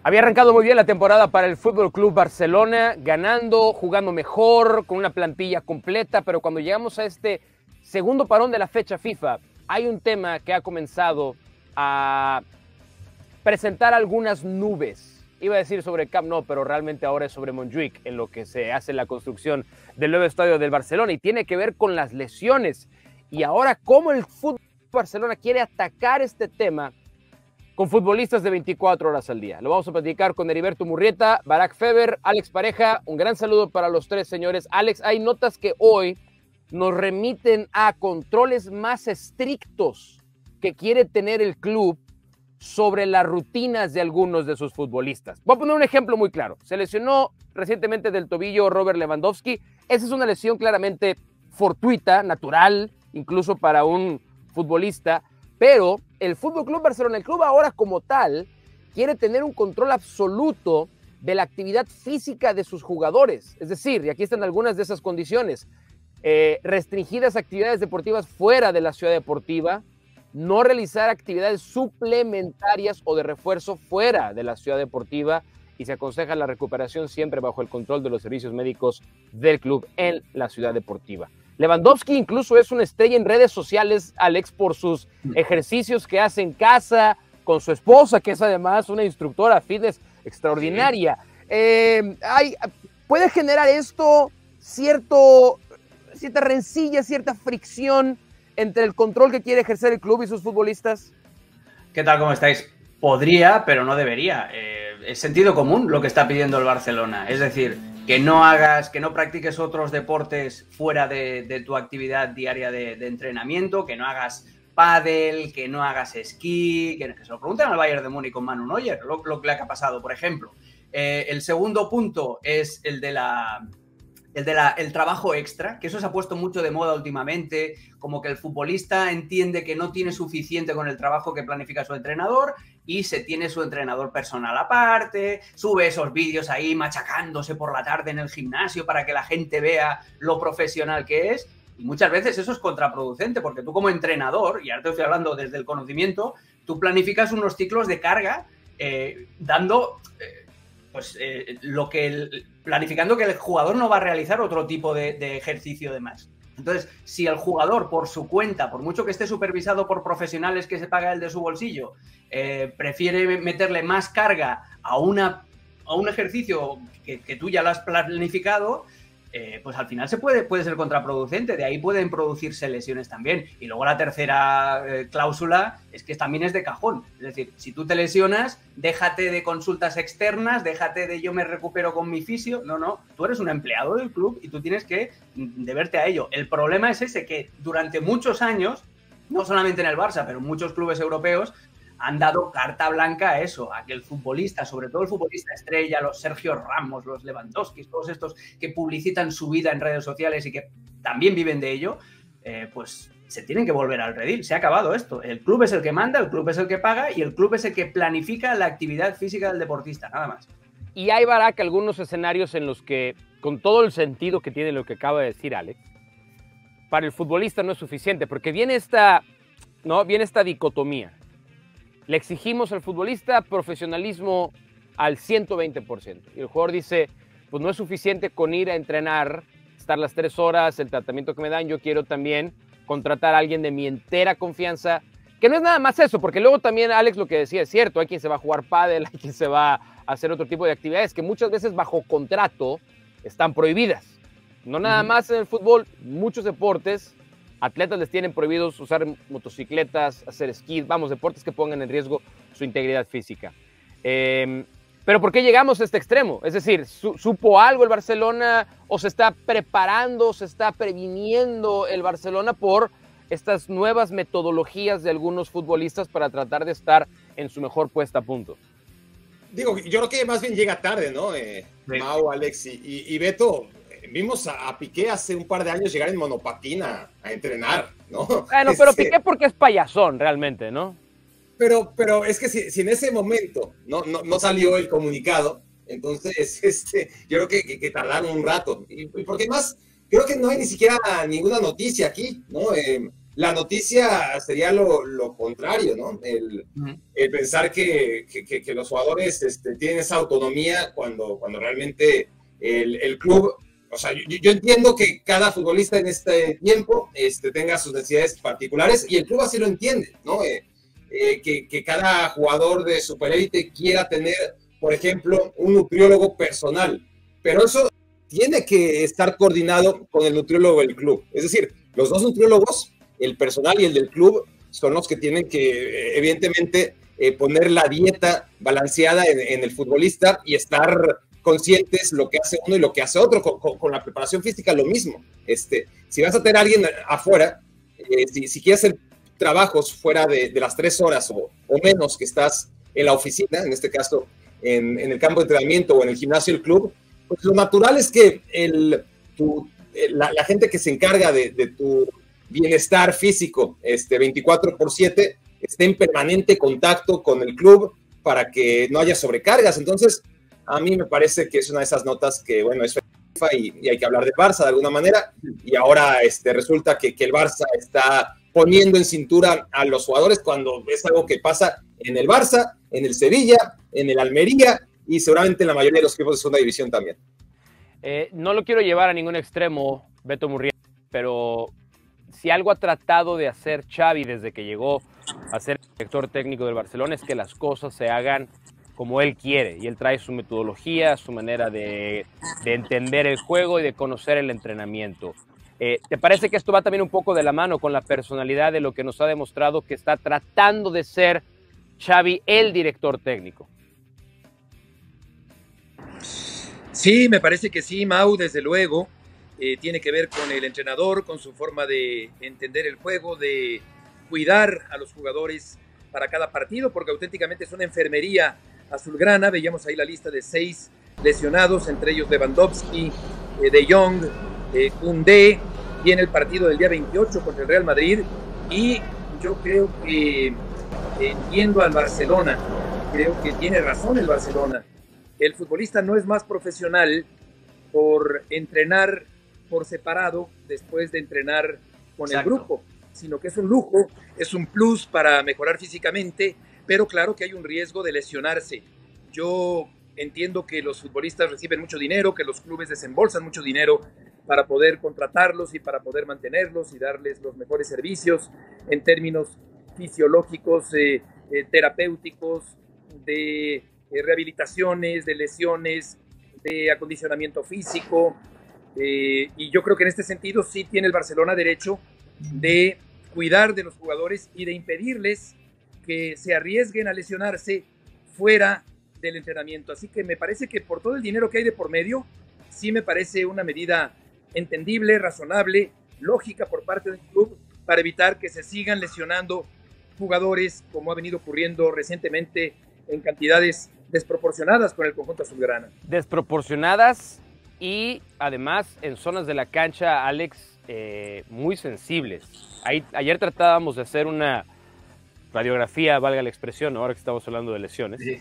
Había arrancado muy bien la temporada para el Fútbol Club Barcelona, ganando, jugando mejor, con una plantilla completa, pero cuando llegamos a este segundo parón de la fecha FIFA, hay un tema que ha comenzado a presentar algunas nubes. Iba a decir sobre Camp Nou, pero realmente ahora es sobre Montjuic, en lo que se hace la construcción del nuevo estadio del Barcelona, y tiene que ver con las lesiones. Y ahora, cómo el Fútbol Barcelona quiere atacar este tema con futbolistas de 24 horas al día. Lo vamos a platicar con Heriberto Murrieta, Barak Feber, Alex Pareja. Un gran saludo para los tres señores. Alex, hay notas que hoy nos remiten a controles más estrictos que quiere tener el club sobre las rutinas de algunos de sus futbolistas. Voy a poner un ejemplo muy claro. Se lesionó recientemente del tobillo Robert Lewandowski. Esa es una lesión claramente fortuita, natural, incluso para un futbolista, pero el Fútbol Club Barcelona, el club ahora como tal, quiere tener un control absoluto de la actividad física de sus jugadores. Es decir, y aquí están algunas de esas condiciones: restringidas actividades deportivas fuera de la ciudad deportiva, no realizar actividades suplementarias o de refuerzo fuera de la ciudad deportiva, y se aconseja la recuperación siempre bajo el control de los servicios médicos del club en la ciudad deportiva. Lewandowski incluso es una estrella en redes sociales, Alex, por sus ejercicios que hace en casa, con su esposa, que es además una instructora fitness extraordinaria. ¿Puede generar esto cierta rencilla, cierta fricción entre el control que quiere ejercer el club y sus futbolistas? ¿Qué tal? ¿Cómo estáis? Podría, pero no debería. Es sentido común lo que está pidiendo el Barcelona. Es decir, que no practiques otros deportes fuera de tu actividad diaria de entrenamiento, que no hagas pádel, que no hagas esquí, que se lo pregunten al Bayern de Múnich con Manu Neuer, lo que le ha pasado, por ejemplo. El segundo punto es el trabajo extra, que eso se ha puesto mucho de moda últimamente, como que el futbolista entiende que no tiene suficiente con el trabajo que planifica su entrenador y se tiene su entrenador personal aparte, sube esos vídeos ahí machacándose por la tarde en el gimnasio para que la gente vea lo profesional que es, y muchas veces eso es contraproducente, porque tú como entrenador, y ahora te estoy hablando desde el conocimiento, tú planificas unos ciclos de carga dando... planificando que el jugador no va a realizar otro tipo de ejercicio de más. Entonces, si el jugador por su cuenta, por mucho que esté supervisado por profesionales que se paga el de su bolsillo, prefiere meterle más carga a un ejercicio que tú ya lo has planificado, pues al final puede ser contraproducente. De ahí pueden producirse lesiones también. Y luego la tercera cláusula es que también es de cajón. Es decir, si tú te lesionas, déjate de consultas externas, déjate de yo me recupero con mi fisio. No, tú eres un empleado del club y tú tienes que deberte a ello. El problema es ese, que durante muchos años, no solamente en el Barça, pero en muchos clubes europeos, han dado carta blanca a eso, a que el futbolista, sobre todo el futbolista estrella, los Sergio Ramos, los Lewandowski, todos estos que publicitan su vida en redes sociales y que también viven de ello, pues se tienen que volver al redil. Se ha acabado esto. El club es el que manda, el club es el que paga y el club es el que planifica la actividad física del deportista, nada más. Y hay, Barak, algunos escenarios en los que, con todo el sentido que tiene lo que acaba de decir Alex, para el futbolista no es suficiente, porque viene esta dicotomía. Le exigimos al futbolista profesionalismo al 120%. Y el jugador dice, pues no es suficiente con ir a entrenar, estar las 3 horas, el tratamiento que me dan, yo quiero también contratar a alguien de mi entera confianza, que no es nada más eso, porque luego también, Alex, lo que decía es cierto, hay quien se va a jugar pádel, hay quien se va a hacer otro tipo de actividades que muchas veces bajo contrato están prohibidas. No nada más en el fútbol, muchos deportes, atletas les tienen prohibidos usar motocicletas, hacer esquí, deportes que pongan en riesgo su integridad física. Pero ¿por qué llegamos a este extremo? Es decir, ¿supo algo el Barcelona o se está preparando, se está previniendo el Barcelona por estas nuevas metodologías de algunos futbolistas para tratar de estar en su mejor puesta a punto? Digo, yo creo que más bien llega tarde, ¿no? Sí. Mau, Alex y Beto. Vimos a Piqué hace un par de años llegar en monopatina a entrenar, ¿no? Bueno, pero Piqué porque es payasón realmente, ¿no? Pero es que si en ese momento no salió el comunicado, entonces yo creo que tardaron un rato. Y porque más, creo que no hay ni siquiera ninguna noticia aquí, ¿no? la noticia sería lo contrario, ¿no? El pensar que los jugadores tienen esa autonomía cuando realmente el club, o sea, yo entiendo que cada futbolista en este tiempo tenga sus necesidades particulares y el club así lo entiende, ¿no? Que cada jugador de superélite quiera tener, por ejemplo, un nutriólogo personal, pero eso tiene que estar coordinado con el nutriólogo del club. Es decir, los dos nutriólogos, el personal y el del club, son los que tienen que, evidentemente, poner la dieta balanceada en el futbolista y estar conscientes lo que hace uno y lo que hace otro. Con la preparación física, lo mismo. Si vas a tener a alguien afuera, si quieres hacer trabajos fuera de las 3 horas o menos que estás en la oficina, en este caso en el campo de entrenamiento o en el gimnasio del club, pues lo natural es que la gente que se encarga de tu bienestar físico 24/7 esté en permanente contacto con el club para que no haya sobrecargas. Entonces, a mí me parece que es una de esas notas que, bueno, es FIFA y hay que hablar del Barça de alguna manera, y ahora resulta que el Barça está poniendo en cintura a los jugadores cuando es algo que pasa en el Barça, en el Sevilla, en el Almería y seguramente en la mayoría de los equipos de segunda división también. No lo quiero llevar a ningún extremo, Beto Murrieta, pero si algo ha tratado de hacer Xavi desde que llegó a ser director técnico del Barcelona es que las cosas se hagan como él quiere, y él trae su metodología, su manera de entender el juego y de conocer el entrenamiento. ¿Te parece que esto va también un poco de la mano con la personalidad de lo que nos ha demostrado que está tratando de ser Xavi el director técnico? Sí, me parece que sí, Mau, desde luego. Tiene que ver con el entrenador, con su forma de entender el juego, de cuidar a los jugadores para cada partido, porque auténticamente es una enfermería azulgrana. Veíamos ahí la lista de 6 lesionados, entre ellos Lewandowski, De Jong, Koundé, viene el partido del día 28 contra el Real Madrid, y yo creo que entiendo al Barcelona, creo que tiene razón el Barcelona. El futbolista no es más profesional por entrenar por separado después de entrenar con el grupo, sino que es un lujo, es un plus para mejorar físicamente, pero claro que hay un riesgo de lesionarse. Yo entiendo que los futbolistas reciben mucho dinero, que los clubes desembolsan mucho dinero para poder contratarlos y para poder mantenerlos y darles los mejores servicios en términos fisiológicos, terapéuticos, de rehabilitaciones, de lesiones, de acondicionamiento físico, y yo creo que en este sentido sí tiene el Barcelona derecho de cuidar de los jugadores y de impedirles que se arriesguen a lesionarse fuera del entrenamiento. Así que me parece que por todo el dinero que hay de por medio, sí me parece una medida entendible, razonable, lógica por parte del club para evitar que se sigan lesionando jugadores como ha venido ocurriendo recientemente en cantidades desproporcionadas con el conjunto azulgrana. Desproporcionadas y además en zonas de la cancha, Alex, muy sensibles. Ayer tratábamos de hacer una radiografía, valga la expresión, ahora que estamos hablando de lesiones, sí,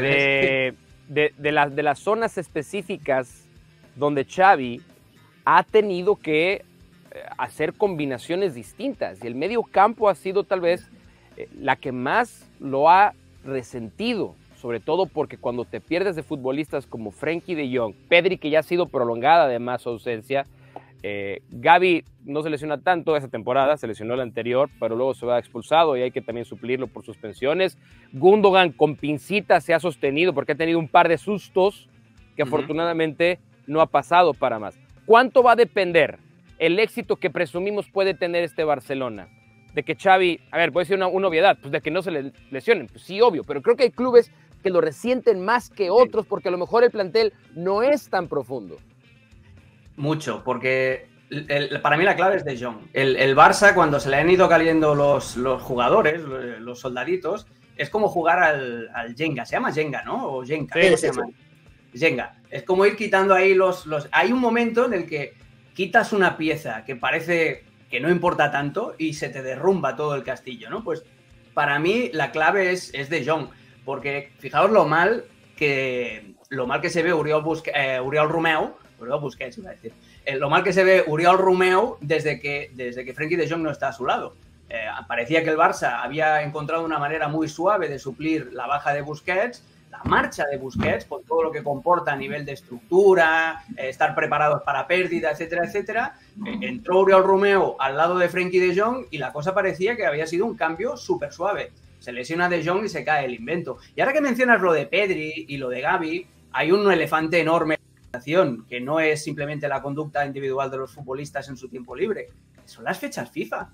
de las zonas específicas donde Xavi ha tenido que hacer combinaciones distintas, y el medio campo ha sido tal vez la que más lo ha resentido, sobre todo porque cuando te pierdes de futbolistas como Frenkie de Jong, Pedri, que ya ha sido prolongada además su ausencia, Gavi no se lesiona tanto esa temporada, se lesionó la anterior, pero luego se va expulsado y hay que también suplirlo por suspensiones. Gundogan con pincita se ha sostenido porque ha tenido un par de sustos que afortunadamente no ha pasado para más. ¿Cuánto va a depender el éxito que presumimos puede tener este Barcelona? De que Xavi, a ver, puede ser una obviedad, pues de que no se le lesionen, pues sí, obvio, pero creo que hay clubes que lo resienten más que otros porque a lo mejor el plantel no es tan profundo. Mucho, porque para mí la clave es De Jong. El Barça, cuando se le han ido cayendo los jugadores, los soldaditos, es como jugar al Jenga. Se llama Jenga, ¿no? O Jenga. Sí, se llama? Jenga. Es como ir quitando ahí los... Hay un momento en el que quitas una pieza que parece que no importa tanto y se te derrumba todo el castillo, ¿no? Pues para mí la clave es De Jong, porque fijaos lo mal que se ve Oriol Romeu. sobre todo Busquets, iba a decir. Lo mal que se ve Oriol Romeu desde que Frenkie de Jong no está a su lado. Parecía que el Barça había encontrado una manera muy suave de suplir la baja de Busquets, la marcha de Busquets, por todo lo que comporta a nivel de estructura, estar preparados para pérdida, etcétera, etcétera. Entró Oriol Romeu al lado de Frenkie de Jong y la cosa parecía que había sido un cambio súper suave. Se lesiona de Jong y se cae el invento. Y ahora que mencionas lo de Pedri y lo de Gavi, hay un elefante enorme que no es simplemente la conducta individual de los futbolistas en su tiempo libre, son las fechas FIFA.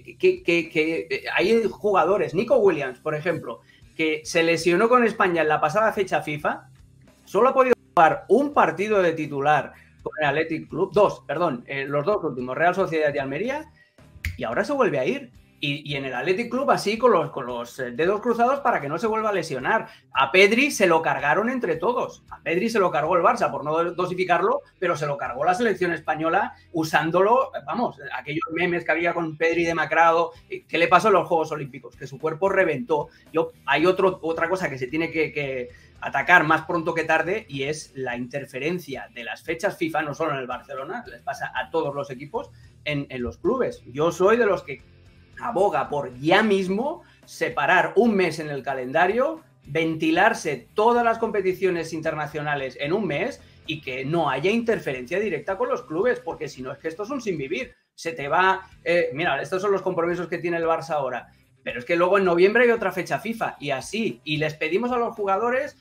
Hay jugadores, Nico Williams, por ejemplo, que se lesionó con España en la pasada fecha FIFA, solo ha podido jugar un partido de titular con el Athletic Club, los dos últimos, Real Sociedad y Almería, y ahora se vuelve a ir. Y en el Athletic Club así con los dedos cruzados para que no se vuelva a lesionar. A Pedri se lo cargaron entre todos. A Pedri se lo cargó el Barça por no dosificarlo, pero se lo cargó la selección española usándolo, vamos, aquellos memes que había con Pedri demacrado. ¿Qué le pasó en los Juegos Olímpicos? Que su cuerpo reventó. Hay otra cosa que se tiene que atacar más pronto que tarde y es la interferencia de las fechas FIFA, no solo en el Barcelona, les pasa a todos los equipos, en los clubes. Yo soy de los que aboga por ya mismo separar un mes en el calendario, ventilarse todas las competiciones internacionales en un mes y que no haya interferencia directa con los clubes, porque si no es que esto es un sin vivir. Se te va... mira, estos son los compromisos que tiene el Barça ahora, pero es que luego en noviembre hay otra fecha FIFA y así, y les pedimos a los jugadores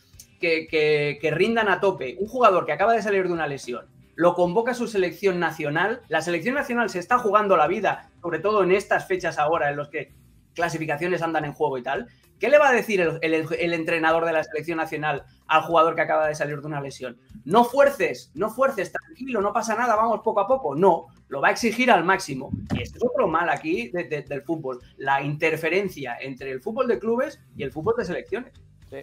que rindan a tope. Un jugador que acaba de salir de una lesión, lo convoca a su selección nacional. La selección nacional se está jugando la vida, sobre todo en estas fechas ahora en los que clasificaciones andan en juego y tal. ¿Qué le va a decir el entrenador de la selección nacional al jugador que acaba de salir de una lesión? No fuerces, tranquilo, no pasa nada, vamos poco a poco. No, lo va a exigir al máximo. Y esto es otro mal aquí del fútbol, la interferencia entre el fútbol de clubes y el fútbol de selecciones. Sí.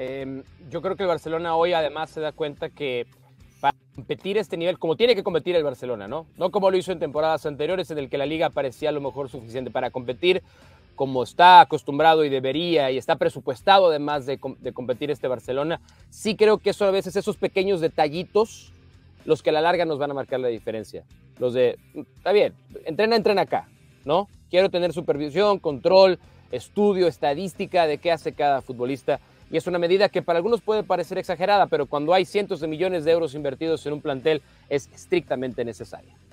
Yo creo que el Barcelona hoy además se da cuenta que para competir este nivel, como tiene que competir el Barcelona, ¿no? No como lo hizo en temporadas anteriores, en el que la liga parecía a lo mejor suficiente para competir, como está acostumbrado y debería, y está presupuestado además de competir este Barcelona. Sí creo que eso a veces, esos pequeños detallitos, los que a la larga nos van a marcar la diferencia. Los de, está bien, entrena acá, ¿no? Quiero tener supervisión, control, estudio, estadística de qué hace cada futbolista. Y es una medida que para algunos puede parecer exagerada, pero cuando hay cientos de millones de euros invertidos en un plantel es estrictamente necesaria.